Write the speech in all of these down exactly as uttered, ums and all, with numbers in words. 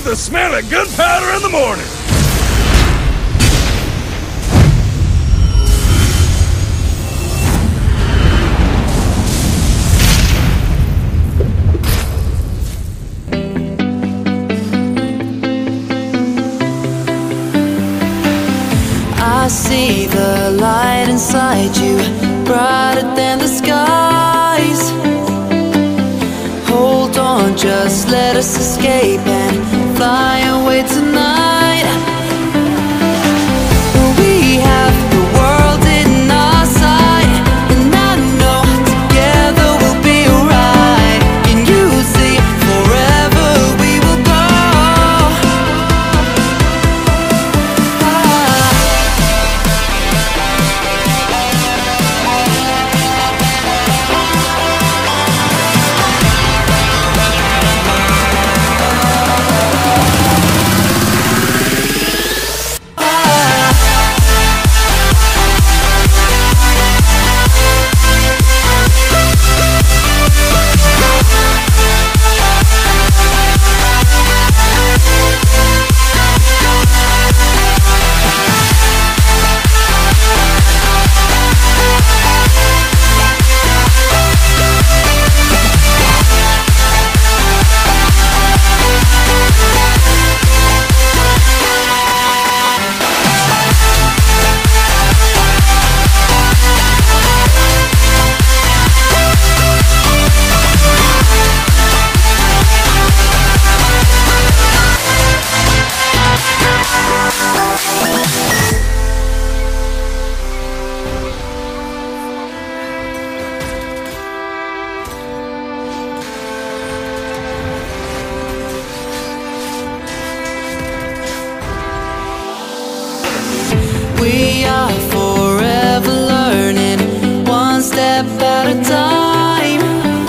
the smell of gunpowder in the morning. I see the light inside you, brighter than the skies. Hold on, just let us escape and fly away tonight. We have the world in our sight, and I know together we'll be alright. Can you see forever we will go? We are forever learning, one step at a time.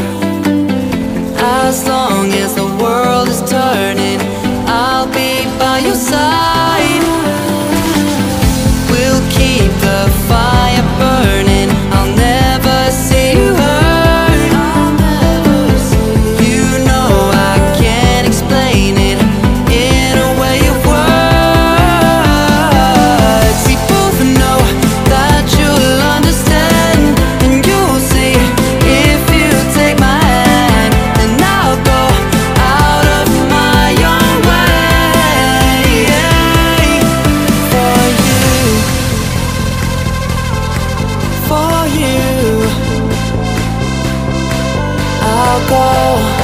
As long as the world is turning, I'll be by your side. We'll keep the fire burning, I'll never see you hurt. You know I can't explain it in a way of words. We both know that you'll understand, and you'll see if you take my hand, and I'll go out of my own way. For you, for you, I'll go